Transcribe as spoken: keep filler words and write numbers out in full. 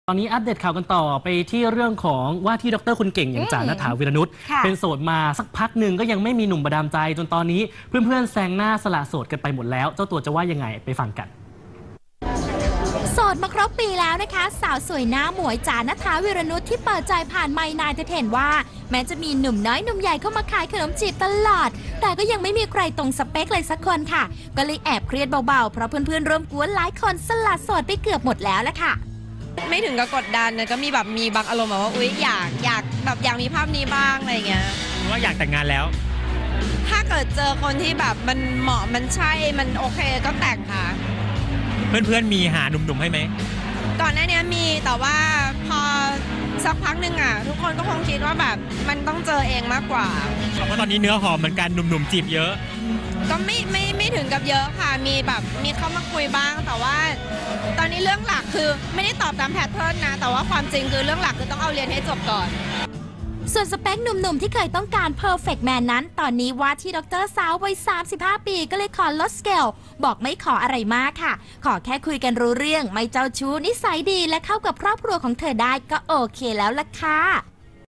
ตอนนี้อัปเดตข่าวกันต่อไปที่เรื่องของว่าที่ดรคุณเก่งอย่างจ่าณฐาวีรนุชเป็นโสดมาสักพักหนึ่งก็ยังไม่มีหนุ่มประดามใจจนตอนนี้เพื่อนๆแซงหน้าสละโสดกันไปหมดแล้วเจ้าตัวจะว่ายังไงไปฟังกันโสดมาครบปีแล้วนะคะสาวสวยหน้าหมวยจ่าณฐาวีรนุชที่เปิดใจผ่านไมค์นายเทนว่าแม้จะมีหนุ่มน้อยหนุ่มใหญ่เข้ามาขายขนมจีบตลอดแต่ก็ยังไม่มีใครตรงสเปคเลยสักคนค่ะก็เลยแอบเครียดเบาๆเพราะเพื่อนๆร่วมกวนหลายคนสละโสดไปเกือบหมดแล้วละค่ะไม่ถึงกับกดดันนะก็มีแบบมีบางอารมณ์แบบว่าอุ๊ยอยากอยากแบบอยากมีภาพนี้บ้างอะไรเงี้ยว่าอยากแต่งงานแล้วถ้าเกิดเจอคนที่แบบมันเหมาะมันใช่มันโอเคก็แต่งค่ะเพื่อนๆมีหาหนุ่มๆให้ไหมก่อนหน้านี้มีแต่ว่าพอสักพักหนึ่งอ่ะทุกคนก็คงคิดว่าแบบมันต้องเจอเองมากกว่าเพราะตอนนี้เนื้อหอมเหมือนกันหนุ่มๆจีบเยอะก็ไม่ไม่ไม่ถึงกับเยอะค่ะมีแบบมีเข้ามาคุยบ้างแต่ว่าตอนนี้เรื่องหลักคือไม่ได้ตอบตามแพทเทิร์นนะแต่ว่าความจริงคือเรื่องหลักคือต้องเอาเรียนให้จบก่อนส่วนสเปคหนุ่มๆที่เคยต้องการ Perfect Man นั้นตอนนี้ว่าที่ดรสาววัยสามสิบห้าปีก็เลยขอลดสเกลบอกไม่ขออะไรมากค่ะขอแค่คุยกันรู้เรื่องไม่เจ้าชู้นิสัยดีและเข้ากับครอบครัวของเธอได้ก็โอเคแล้วล่ะค่ะ